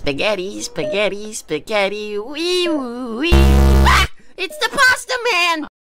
Spaghetti, spaghetti, spaghetti, wee woo wee. Ah! It's the pasta man!